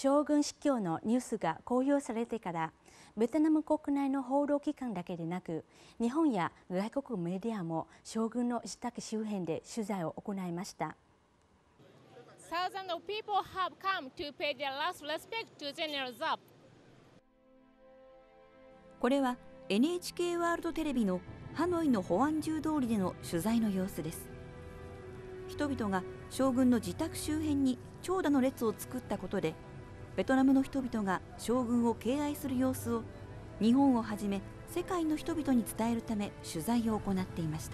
将軍死去のニュースが公表されてから、ベトナム国内の報道機関だけでなく、日本や外国メディアも将軍の自宅周辺で取材を行いました。 Thousands of people have come to pay their last respect to General Zapp. これは NHK ワールドテレビのハノイの保安中通りでの取材の様子です。人々が将軍の自宅周辺に長蛇の列を作ったことで、ベトナムの人々が将軍を敬愛する様子を日本をはじめ世界の人々に伝えるため取材を行っていました。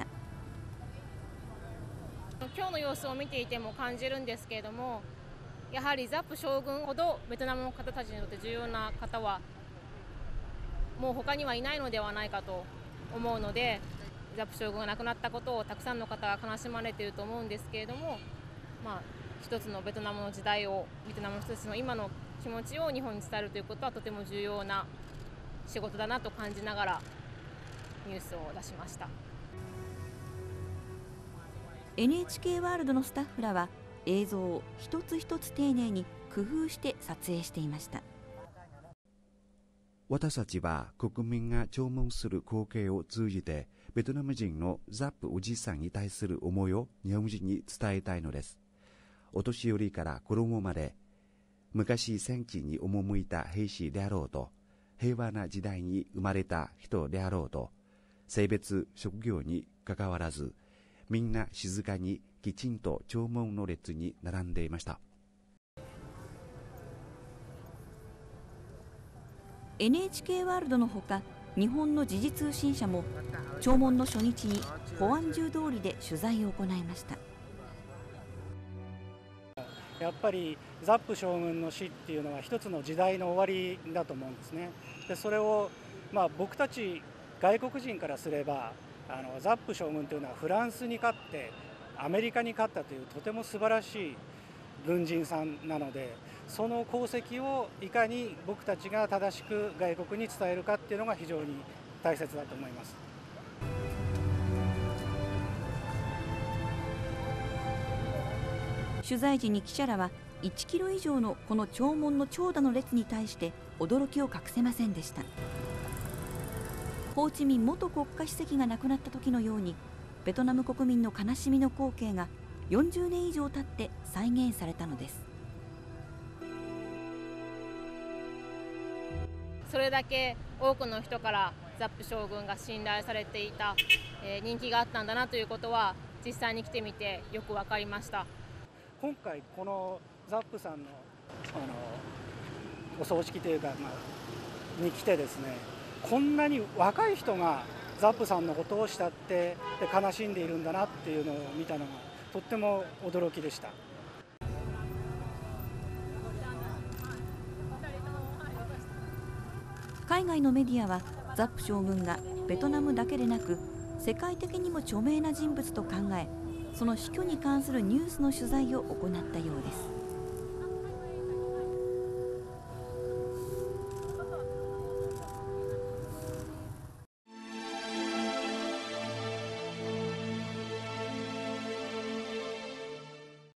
今日の様子を見ていても感じるんですけれども、やはりザップ将軍ほどベトナムの方たちにとって重要な方はもう他にはいないのではないかと思うので、ザップ将軍が亡くなったことをたくさんの方が悲しまれていると思うんですけれども、一つのベトナムの時代を、ベトナムの人たちの今の気持ちを日本に伝えるということはとても重要な仕事だなと感じながらニュースを出しました。 NHK ワールドのスタッフらは映像を一つ一つ丁寧に工夫して撮影していました。 私たちは国民が弔問する光景を通じてベトナム人のザップおじさんに対する思いを日本人に伝えたいのです。お年寄りから子供まで昔戦地に赴いた兵士であろうと、平和な時代に生まれた人であろうと、性別職業にかかわらずみんな静かにきちんと弔問の列に並んでいました。 NHK ワールドのほか、日本の時事通信社も弔問の初日に保安中通りで取材を行いました。 やっぱりザップ将軍の死っていうのは一つの時代の終わりだと思うんですね。でそれを僕たち外国人からすればザップ将軍というのはフランスに勝ってアメリカに勝ったというとても素晴らしい軍人さんなので、その功績をいかに僕たちが正しく外国に伝えるかっていうのが非常に大切だと思います。 取材時に記者らは1キロ以上のこの弔問の長蛇の列に対して驚きを隠せませんでした。ホーチミン元国家主席が亡くなった時のように、ベトナム国民の悲しみの光景が40年以上経って再現されたのです。 それだけ多くの人からザップ将軍が信頼されていた、人気があったんだなということは実際に来てみてよく分かりました。 今回このザップさんのお葬式というか、に来てですね、こんなに若い人がザップさんのことを慕って悲しんでいるんだなっていうのを見たのがとっても驚きでした。 海外のメディアはザップ将軍がベトナムだけでなく世界的にも著名な人物と考え、その死去に関するニュースの取材を行ったようです。